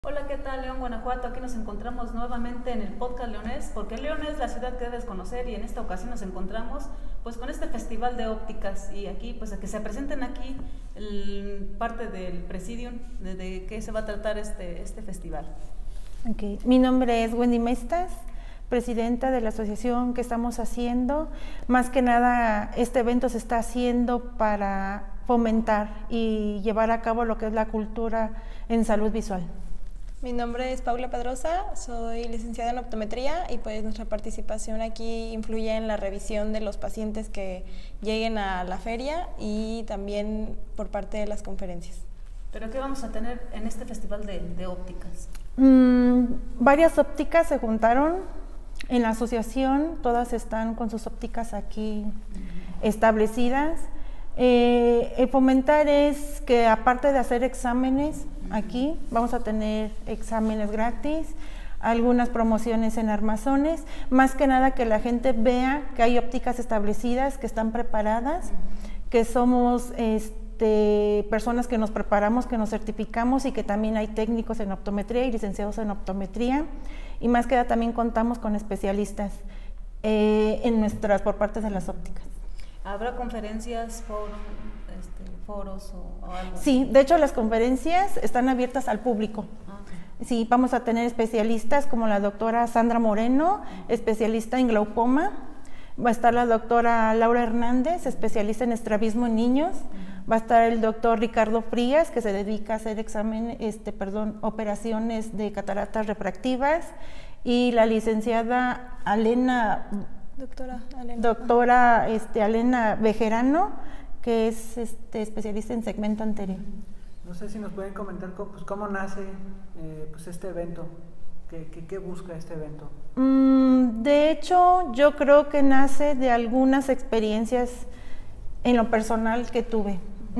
Hola, ¿qué tal, León, Guanajuato? Aquí nos encontramos nuevamente en el podcast Leonés, porque León es la ciudad que debes conocer y en esta ocasión nos encontramos pues con este festival de ópticas y aquí pues a que se presenten aquí parte del presidium de qué se va a tratar este festival. Okay. Mi nombre es Wendy Mestas, presidenta de la asociación que estamos haciendo. Más que nada, este evento se está haciendo para fomentar y llevar a cabo lo que es la cultura en salud visual. Mi nombre es Paula Pedrosa, soy licenciada en optometría y pues nuestra participación aquí influye en la revisión de los pacientes que lleguen a la feria y también por parte de las conferencias. ¿Pero qué vamos a tener en este festival de ópticas? Varias ópticas se juntaron en la asociación, todas están con sus ópticas aquí establecidas. El fomentar es que aparte de hacer exámenes aquí, vamos a tener exámenes gratis, algunas promociones en armazones, más que nada que la gente vea que hay ópticas establecidas, que están preparadas, que somos personas que nos preparamos, que nos certificamos y que también hay técnicos en optometría y licenciados en optometría, y más que nada también contamos con especialistas por parte de las ópticas. ¿Habrá conferencias, foros o algo? Sí, de hecho las conferencias están abiertas al público. Okay. Sí, vamos a tener especialistas como la doctora Sandra Moreno, especialista en glaucoma. Va a estar la doctora Laura Hernández, especialista en estrabismo en niños. Va a estar el doctor Ricardo Frías, que se dedica a hacer operaciones de cataratas refractivas. Y la licenciada Doctora Alena Bejerano, que es especialista en segmento anterior. No sé si nos pueden comentar cómo nace este evento, ¿qué busca este evento? De hecho, yo creo que nace de algunas experiencias en lo personal que tuve.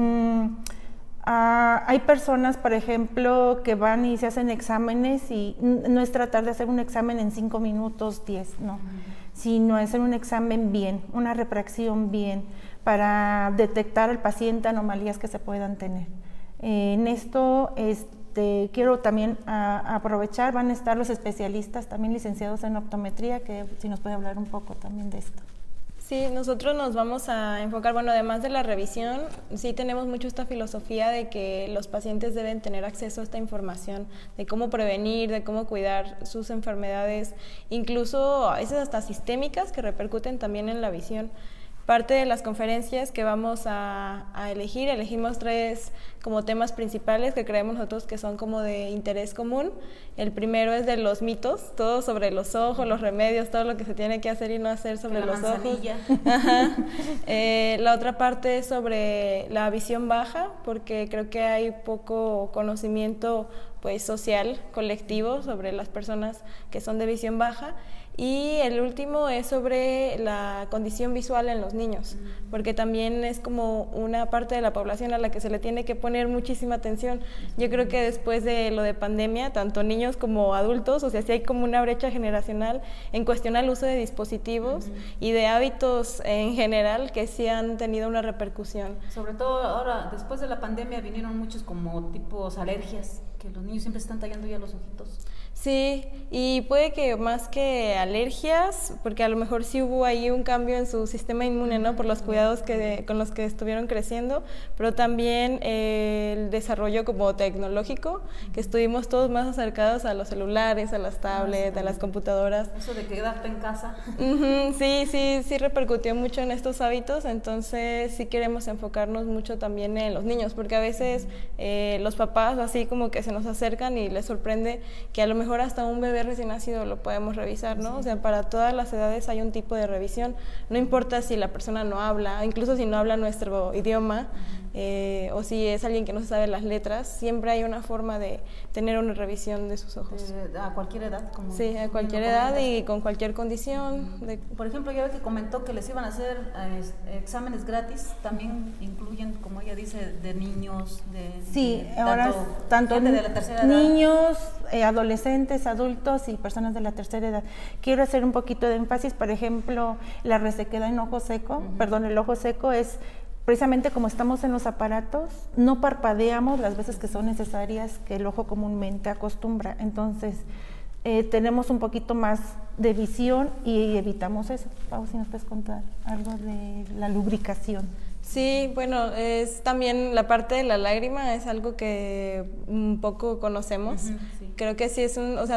Hay personas, por ejemplo, que van y se hacen exámenes y no es tratar de hacer un examen en 5 minutos, 10, no. Sino hacer un examen bien, una refracción bien, para detectar al paciente anomalías que se puedan tener. En esto quiero también aprovechar, van a estar los especialistas también licenciados en optometría, que si nos puede hablar un poco también de esto. Sí, nosotros nos vamos a enfocar, bueno, además de la revisión, sí tenemos mucho esta filosofía de que los pacientes deben tener acceso a esta información, de cómo prevenir, de cómo cuidar sus enfermedades, incluso a veces hasta sistémicas que repercuten también en la visión. Parte de las conferencias que vamos a elegimos 3 como temas principales que creemos nosotros que son como de interés común. El primero es de los mitos, todo sobre los ojos, los remedios, todo lo que se tiene que hacer y no hacer sobre los ojos. Ajá. La otra parte es sobre la visión baja, porque creo que hay poco conocimiento social, colectivo, sobre las personas que son de visión baja. Y el último es sobre la condición visual en los niños, porque también es como una parte de la población a la que se le tiene que poner muchísima atención. Yo creo que después de lo de pandemia, tanto niños como adultos, sí hay como una brecha generacional en cuestión al uso de dispositivos y de hábitos en general que sí han tenido una repercusión. Sobre todo ahora, después de la pandemia, vinieron muchos como tipos alergias, que los niños siempre están tallando ya los ojitos. Sí, y puede que más que alergias, porque a lo mejor sí hubo ahí un cambio en su sistema inmune, ¿no? Por los cuidados con los que estuvieron creciendo, pero también el desarrollo como tecnológico, que estuvimos todos más acercados a los celulares, a las tablets, a las computadoras. Eso de quedarte en casa. Sí repercutió mucho en estos hábitos, entonces sí queremos enfocarnos mucho también en los niños, porque a veces los papás así como que se nos acercan y les sorprende que a lo mejor hasta un bebé recién nacido lo podemos revisar, ¿no? O sea, para todas las edades hay un tipo de revisión, no importa si la persona no habla, incluso si no habla nuestro idioma, o si es alguien que no se sabe las letras, siempre hay una forma de tener una revisión de sus ojos. ¿A cualquier edad? Sí, a cualquier edad y con cualquier condición. Por ejemplo, ya ve que comentó que les iban a hacer exámenes gratis, también incluyen, como ella dice, de niños, ahora tanto gente de la tercera edad. Niños, adolescentes, adultos y personas de la tercera edad. Quiero hacer un poquito de énfasis, por ejemplo, la resequedad en ojo seco, el ojo seco es precisamente como estamos en los aparatos, no parpadeamos las veces que son necesarias, que el ojo comúnmente acostumbra. Entonces, tenemos un poquito más de visión y evitamos eso. Pau, si nos puedes contar algo de la lubricación. Sí, bueno, es también la parte de la lágrima, es algo que un poco conocemos. Sí. Creo que sí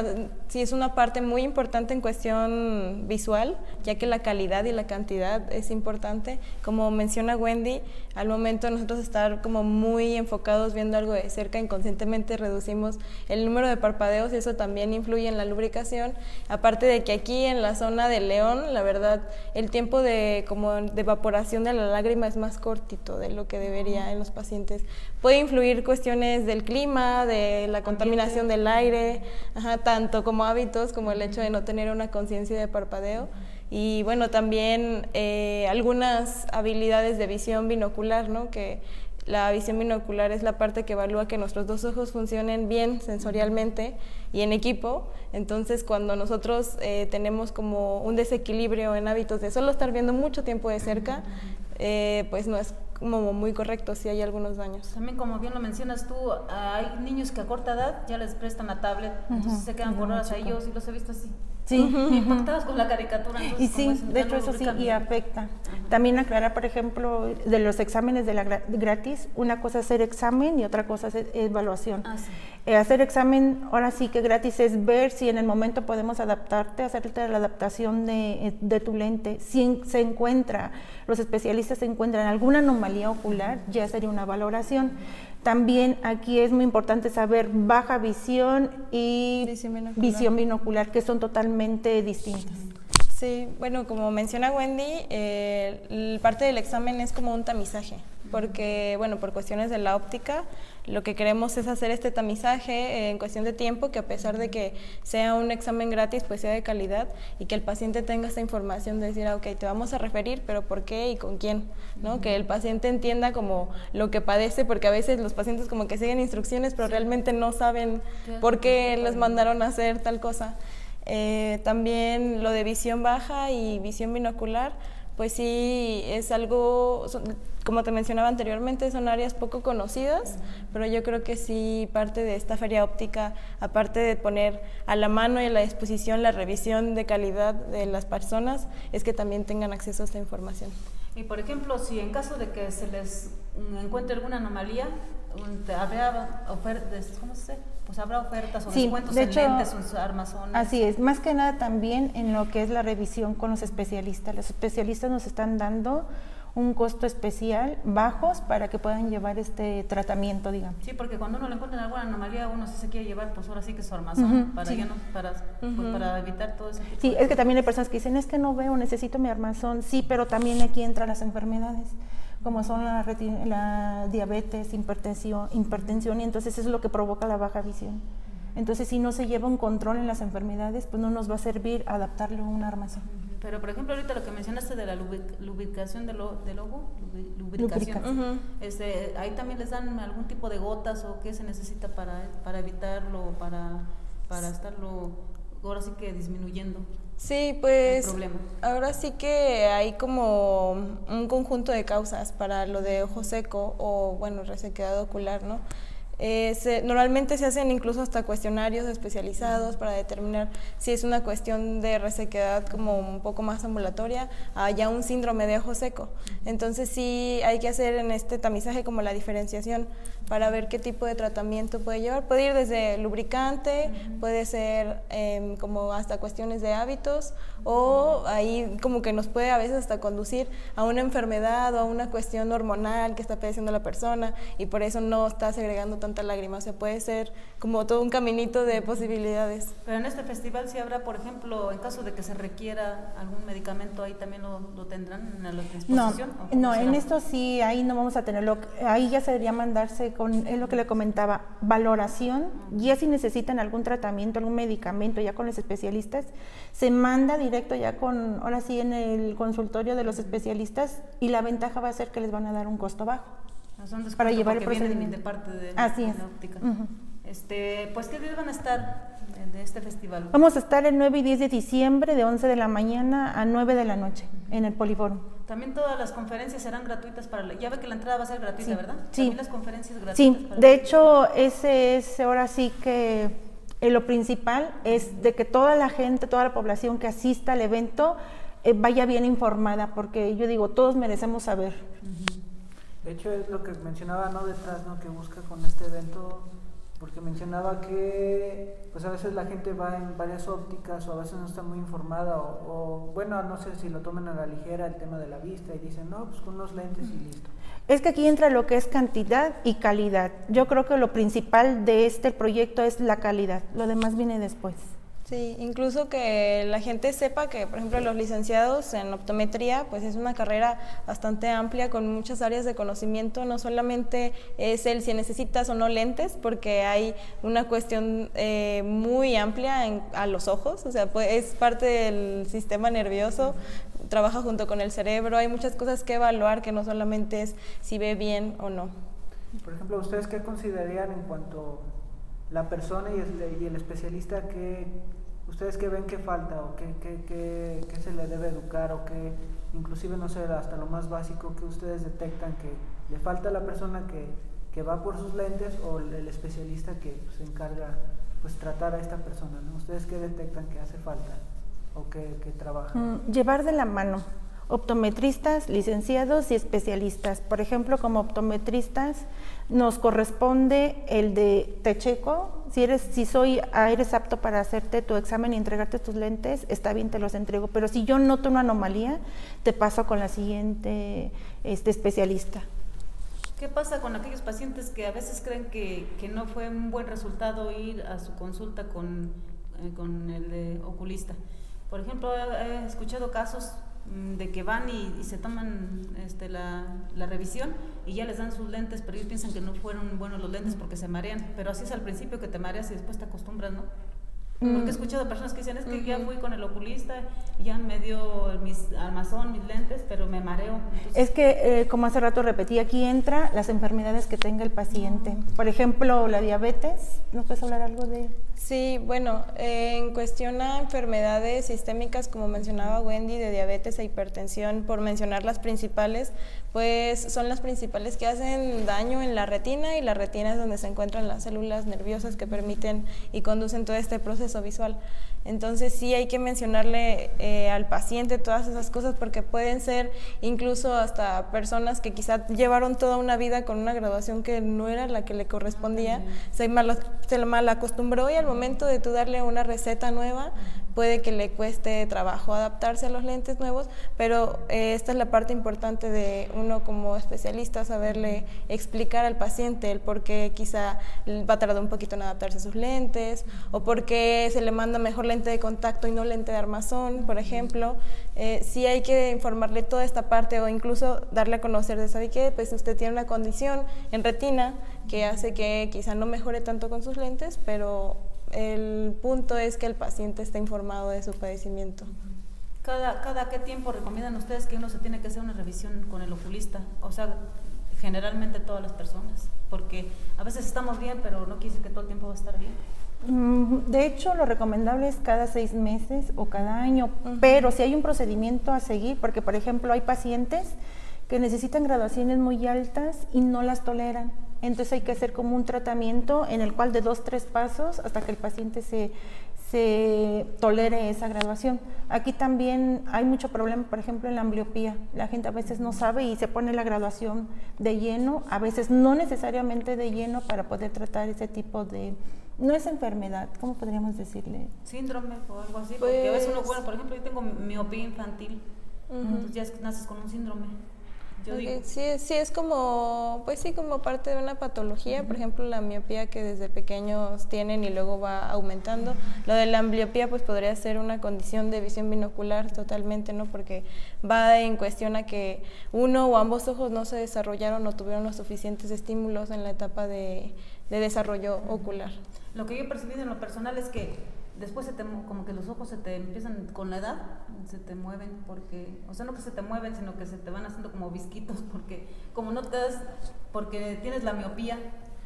es una parte muy importante en cuestión visual, ya que la calidad y la cantidad es importante. Como menciona Wendy, al momento de nosotros estar como muy enfocados viendo algo de cerca, inconscientemente reducimos el número de parpadeos y eso también influye en la lubricación. Aparte de que aquí en la zona del león, la verdad, el tiempo de evaporación de la lágrima es más cortito de lo que debería en los pacientes. Puede influir cuestiones del clima, de la contaminación del aire, tanto como hábitos, como el hecho de no tener una conciencia de parpadeo. Y bueno, también algunas habilidades de visión binocular, ¿no? Que la visión binocular es la parte que evalúa que nuestros dos ojos funcionen bien sensorialmente y en equipo. Entonces, cuando nosotros tenemos como un desequilibrio en hábitos de solo estar viendo mucho tiempo de cerca, pues no es como muy correcto, si hay algunos daños. También, como bien lo mencionas tú, hay niños que a corta edad ya les prestan la tablet, entonces se quedan por horas a ellos, y los he visto así. Sí. Impactados con la caricatura. Y sí, de hecho eso sí, y afecta. También aclarar, por ejemplo, de los exámenes de la gratis, una cosa es hacer examen y otra cosa es evaluación. Hacer examen, ahora sí que gratis, es ver si en el momento podemos adaptarte, hacerte la adaptación de tu lente. Si se encuentra, los especialistas se encuentran alguna anomalía ocular, ya sería una valoración. También aquí es muy importante saber baja visión y visión binocular, que son totalmente distintas. Sí, bueno, como menciona Wendy, parte del examen es como un tamizaje, porque, bueno, por cuestiones de la óptica, lo que queremos es hacer este tamizaje en cuestión de tiempo, que a pesar de que sea un examen gratis, pues sea de calidad y que el paciente tenga esta información de decir, ok, te vamos a referir, pero ¿por qué y con quién? ¿No? Que el paciente entienda como lo que padece, porque a veces los pacientes como que siguen instrucciones, pero realmente no saben por qué les mandaron a hacer tal cosa. También lo de visión baja y visión binocular, pues sí, es algo, como te mencionaba anteriormente, son áreas poco conocidas, pero yo creo que sí parte de esta feria óptica, aparte de poner a la mano y a la disposición la revisión de calidad de las personas, es que también tengan acceso a esta información. Y por ejemplo, si en caso de que se les encuentre alguna anomalía, habrá ofertas, ¿cómo se dice? Pues habrá ofertas o descuentos en lentes o armazones. Así es, más que nada también en lo que es la revisión con los especialistas. Los especialistas nos están dando un costo especial bajos para que puedan llevar este tratamiento, digamos. Sí, porque cuando uno le encuentra alguna anomalía, uno sí se quiere llevar, pues ahora sí que su armazón, para evitar todo eso. Sí, es que también hay personas que dicen, es que no veo, necesito mi armazón. Sí, pero también aquí entran las enfermedades, como son la diabetes, hipertensión, y entonces eso es lo que provoca la baja visión. Entonces, si no se lleva un control en las enfermedades, pues no nos va a servir adaptarlo a un armazón. Pero, por ejemplo, ahorita lo que mencionaste de la lubricación del ojo, lubricación, ahí también les dan algún tipo de gotas o qué se necesita para evitarlo, para estarlo, ahora sí que disminuyendo. Sí, pues ahora sí que hay como un conjunto de causas para lo de ojo seco o, bueno, resequedad ocular, ¿no? Normalmente se hacen incluso hasta cuestionarios especializados para determinar si es una cuestión de resequedad como un poco más ambulatoria a ya un síndrome de ojo seco. Entonces sí hay que hacer en este tamizaje como la diferenciación para ver qué tipo de tratamiento puede llevar. Puede ir desde lubricante, puede ser como hasta cuestiones de hábitos, o ahí como que nos puede a veces hasta conducir a una enfermedad o a una cuestión hormonal que está padeciendo la persona y por eso no está segregando tanta lágrima. O sea, puede ser como todo un caminito de posibilidades. Pero en este festival sí habrá, por ejemplo, en caso de que se requiera algún medicamento, ahí también lo tendrán en la disposición. No, en esto sí, ahí no vamos a tenerlo. Ahí ya se debería mandarse es lo que le comentaba, valoración. Ya si necesitan algún tratamiento, algún medicamento, ya con los especialistas, se manda directo ya ahora sí en el consultorio de los especialistas, y la ventaja va a ser que les van a dar un costo bajo para llevar el procedimiento. De parte de Así es. La óptica. Pues ¿qué días van a estar de este festival? Vamos a estar el 9 y 10 de diciembre de 11 de la mañana a 9 de la noche en el Poliforum. También todas las conferencias serán gratuitas ya ve que la entrada va a ser gratuita, Sí, ¿verdad? sí. También las conferencias gratuitas. Sí, de hecho, ese es ahora sí que lo principal es de que toda la gente, toda la población que asista al evento vaya bien informada, porque yo digo, todos merecemos saber. De hecho, es lo que mencionaba, ¿no? Detrás, ¿no? Que busca con este evento, porque mencionaba que pues a veces la gente va en varias ópticas o a veces no está muy informada o bueno, no sé si lo toman a la ligera el tema de la vista y dicen, no, pues con unos lentes y listo. Es que aquí entra lo que es cantidad y calidad. Yo creo que lo principal de este proyecto es la calidad, lo demás viene después. Sí, incluso que la gente sepa que, por ejemplo, los licenciados en optometría, pues es una carrera bastante amplia con muchas áreas de conocimiento, no solamente es el si necesitas o no lentes, porque hay una cuestión muy amplia a los ojos, o sea, pues, es parte del sistema nervioso, trabaja junto con el cerebro, hay muchas cosas que evaluar que no solamente es si ve bien o no. Por ejemplo, ¿ustedes qué considerarían en cuanto la persona y el especialista, que ustedes qué ven que falta o qué se le debe educar o que inclusive, no sé, hasta lo más básico que ustedes detectan que le falta a la persona que va por sus lentes o el especialista que se encarga pues tratar a esta persona, ¿no? ¿Ustedes qué detectan que hace falta o que trabajan? Llevar de la mano optometristas, licenciados y especialistas. Por ejemplo, como optometristas nos corresponde el de te checo, si eres apto para hacerte tu examen y entregarte tus lentes, está bien, te los entrego, pero si yo noto una anomalía, te paso con la siguiente especialista. ¿Qué pasa con aquellos pacientes que a veces creen que no fue un buen resultado ir a su consulta con el oculista? Por ejemplo, he escuchado casos de que van y se toman la revisión y ya les dan sus lentes, pero ellos piensan que no fueron buenos los lentes porque se marean, pero así es al principio, que te mareas y después te acostumbras, ¿no? Porque he escuchado personas que dicen, es que ya fui con el oculista, ya me dio mis armazón, mis lentes, pero me mareo. Entonces, es que, como hace rato repetí, aquí entra las enfermedades que tenga el paciente. Por ejemplo, la diabetes, ¿nos puedes hablar algo de...? Sí, bueno, en cuestión a enfermedades sistémicas, como mencionaba Wendy, de diabetes e hipertensión, por mencionar las principales, pues son las principales que hacen daño en la retina, y la retina es donde se encuentran las células nerviosas que permiten y conducen todo este proceso visual. Entonces sí hay que mencionarle al paciente todas esas cosas, porque pueden ser incluso hasta personas que quizá llevaron toda una vida con una graduación que no era la que le correspondía, se mal acostumbró, y al momento de tú darle una receta nueva puede que le cueste trabajo adaptarse a los lentes nuevos, pero esta es la parte importante de uno como especialista, saberle explicar al paciente el por qué quizá va a tardar un poquito en adaptarse a sus lentes, o por qué se le manda mejor lente de contacto y no lente de armazón, por ejemplo. Sí hay que informarle toda esta parte, o incluso darle a conocer de, ¿sabe qué? Pues usted tiene una condición en retina que hace que quizá no mejore tanto con sus lentes, pero el punto es que el paciente esté informado de su padecimiento. ¿Cada qué tiempo recomiendan ustedes que uno se tiene que hacer una revisión con el oculista? O sea, generalmente todas las personas, porque a veces estamos bien, pero no quiere decir que todo el tiempo va a estar bien. De hecho, lo recomendable es cada 6 meses o cada año, pero si hay un procedimiento a seguir, porque por ejemplo hay pacientes que necesitan graduaciones muy altas y no las toleran. Entonces hay que hacer como un tratamiento en el cual de 2-3 pasos hasta que el paciente se tolere esa graduación. Aquí también hay mucho problema, por ejemplo, en la ambliopía. La gente a veces no sabe y se pone la graduación de lleno, a veces no necesariamente de lleno, para poder tratar ese tipo de... No es enfermedad, ¿cómo podríamos decirle? Síndrome o algo así, porque a veces uno, bueno, por ejemplo, yo tengo miopía infantil, entonces ya naces con un síndrome. Sí, es como, pues sí, como parte de una patología, por ejemplo, la miopía que desde pequeños tienen y luego va aumentando. Lo de la ambliopía pues podría ser una condición de visión binocular totalmente, ¿no? Porque va en cuestión a que uno o ambos ojos no se desarrollaron o tuvieron los suficientes estímulos en la etapa de desarrollo ocular. Lo que yo he percibido en lo personal es que después como que los ojos se te empiezan, con la edad, se te mueven, porque, o sea, no que se te mueven, sino que se te van haciendo como visquitos, porque como no te das, porque tienes la miopía.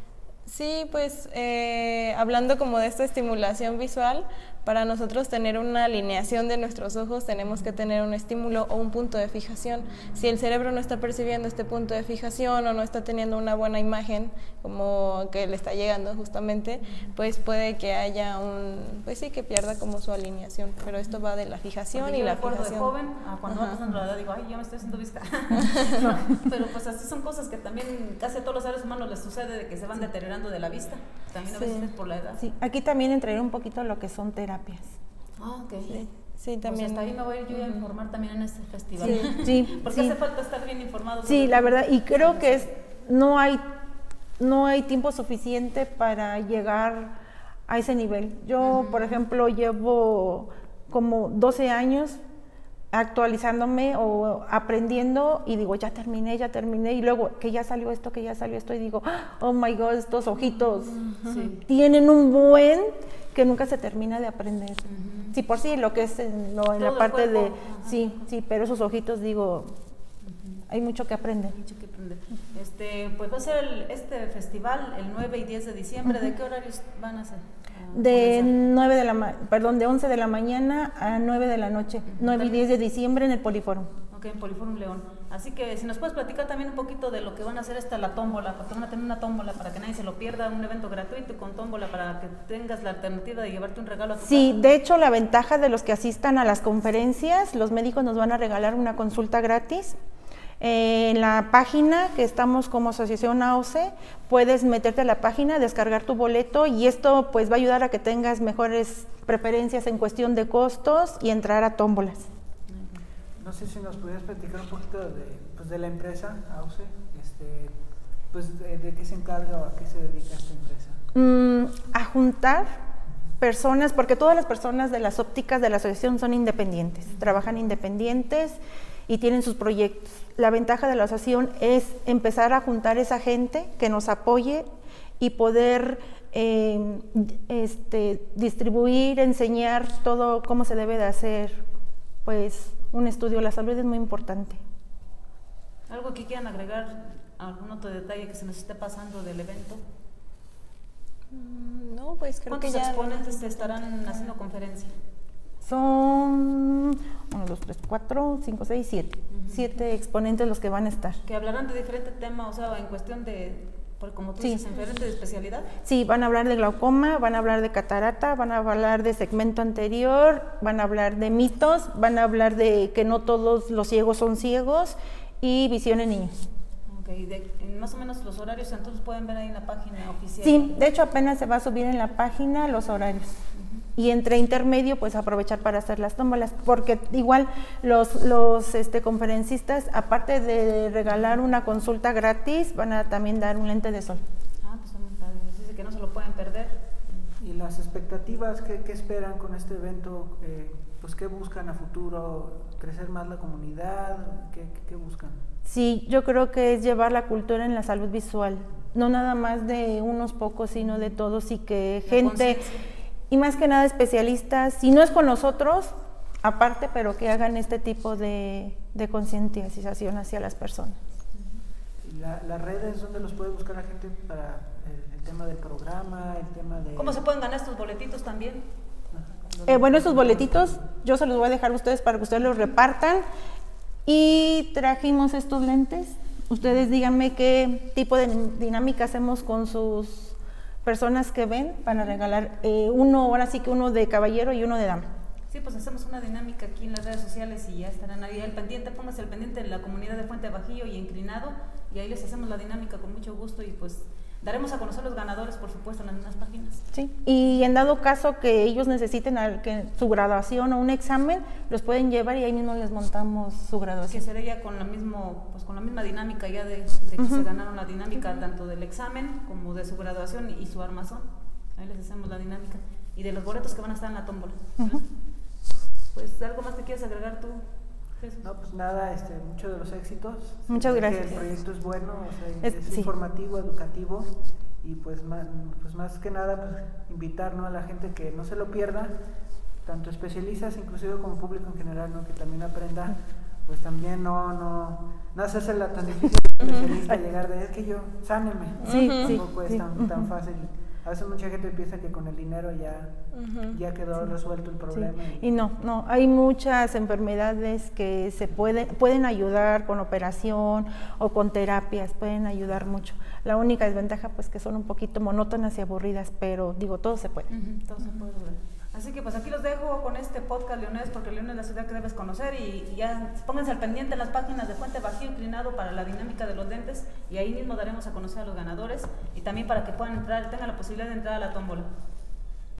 Sí, pues hablando como de esta estimulación visual, para nosotros tener una alineación de nuestros ojos tenemos que tener un estímulo o un punto de fijación. Si el cerebro no está percibiendo este punto de fijación o no está teniendo una buena imagen como que le está llegando justamente, pues puede que haya pues sí, que pierda como su alineación, pero esto va de la fijación. Porque y yo la recuerdo fijación. de joven, cuando va pasando la edad, digo, ay, ya me estoy haciendo visca. Pero pues así son cosas que también casi a todos los seres humanos les sucede, de que se van deteriorando de la vista, también a veces es por la edad. Sí, aquí también entraría un poquito lo que son terapias. Ah, ok. Sí, también. Pues hasta ahí me voy a ir yo a informar también en este festival. Sí, Porque sí. hace falta estar bien informados. Sí, la verdad, y creo que no hay tiempo suficiente para llegar a ese nivel. Yo, por ejemplo, llevo como 12 años actualizándome o aprendiendo y digo, ya terminé, y luego que ya salió esto, y digo, oh my God, estos ojitos tienen un buen que nunca se termina de aprender. Sí, por sí, lo que es en la parte de, sí, pero esos ojitos, digo, hay mucho que aprender. Mucho que aprender. Pues va a ser este festival el 9 y 10 de diciembre. ¿De qué horarios van a ser? De 11 de la mañana a 9 de la noche, 9 y 10 de diciembre en el Poliforum. Ok, en Poliforum León. Así que si nos puedes platicar también un poquito de lo que van a hacer la tómbola, porque van a tener una tómbola para que nadie se lo pierda, un evento gratuito con tómbola para que tengas la alternativa de llevarte un regalo a tu casa. De hecho, la ventaja de los que asistan a las conferencias, los médicos nos van a regalar una consulta gratis. En la página que estamos como Asociación AOCE, puedes meterte a la página, descargar tu boleto y esto pues va a ayudar a que tengas mejores preferencias en cuestión de costos y entrar a tómbolas. No sé si nos pudieras platicar un poquito de la empresa AOCE, de qué se encarga o a qué se dedica esta empresa. A juntar personas, porque todas las personas de las ópticas de la asociación son independientes, trabajan independientes y tienen sus proyectos. La ventaja de la asociación es empezar a juntar esa gente que nos apoye y poder distribuir, enseñar todo cómo se debe de hacer, pues un estudio. La salud es muy importante. ¿Algo que quieran agregar, algún otro detalle que se nos esté pasando del evento? No, pues creo que ya... ¿Cuántos exponentes estarán haciendo conferencia? Son 1, 2, 3, 4, 5, 6, 7. 7 exponentes los que van a estar. Que hablarán de diferentes temas, o sea, en cuestión de, como tú dices, en diferente especialidad. Sí, van a hablar de glaucoma, van a hablar de catarata, van a hablar de segmento anterior, van a hablar de mitos, van a hablar de que no todos los ciegos son ciegos y visión en niños. Ok, más o menos los horarios entonces pueden ver ahí en la página oficial. Sí, de hecho apenas se va a subir en la página los horarios. Y entre intermedio, pues aprovechar para hacer las tómbolas, porque igual los conferencistas, aparte de regalar una consulta gratis, van a también dar un lente de sol. Pues también padre, dice que no se lo pueden perder. ¿Y las expectativas qué esperan con este evento? Pues ¿qué buscan a futuro? ¿Crecer más la comunidad? ¿Qué buscan? Sí, yo creo que es llevar la cultura en la salud visual, no nada más de unos pocos, sino de todos, y que gente... Y más que nada especialistas, si no es con nosotros, aparte, pero que hagan este tipo de concientización hacia las personas. ¿Las redes donde los puede buscar la gente para el tema del programa, el tema de...? ¿Cómo se pueden ganar estos boletitos también? Bueno, estos boletitos yo se los voy a dejar a ustedes para que ustedes los repartan. Y trajimos estos lentes. Ustedes díganme qué tipo de dinámica hacemos con sus personas que ven para regalar ahora sí que uno de caballero y uno de dama. Sí, pues hacemos una dinámica aquí en las redes sociales y ya estarán ahí al pendiente. Póngase al pendiente de la comunidad de Fuente Bajío y Inclinado, y ahí les hacemos la dinámica con mucho gusto, y pues daremos a conocer los ganadores, por supuesto, en las mismas páginas. Sí, y en dado caso que ellos necesiten su graduación o un examen, los pueden llevar y ahí mismo les montamos su graduación. Que sería con la misma dinámica ya de que se ganaron la dinámica tanto del examen como de su graduación y su armazón. Ahí les hacemos la dinámica. Y de los boletos que van a estar en la tómbola. Pues, ¿algo más que quieres agregar tú, Jesús? No, pues nada, muchos de los éxitos. Muchas gracias. El proyecto es bueno, es informativo, educativo, y pues más que nada pues, invitar, ¿no?, a la gente que no se lo pierda, tanto especialistas inclusive como público en general, ¿no?, que también aprenda pues también no hacerse la tan difícil especialista llegar de es que yo, sáneme. Sí, Tampoco es sí. tan fácil. A veces mucha gente piensa que con el dinero ya quedó resuelto el problema. Sí. Y no, hay muchas enfermedades que se pueden ayudar con operación o con terapias, pueden ayudar mucho. La única desventaja pues que son un poquito monótonas y aburridas, pero digo, todo se puede. Todo se puede lograr. Así que pues aquí los dejo con este podcast Leones, porque León es la ciudad que debes conocer, y ya pónganse al pendiente en las páginas de Fuente Bajío Inclinado para la dinámica de los lentes, y ahí mismo daremos a conocer a los ganadores, y también para que puedan entrar, tengan la posibilidad de entrar a la tómbola.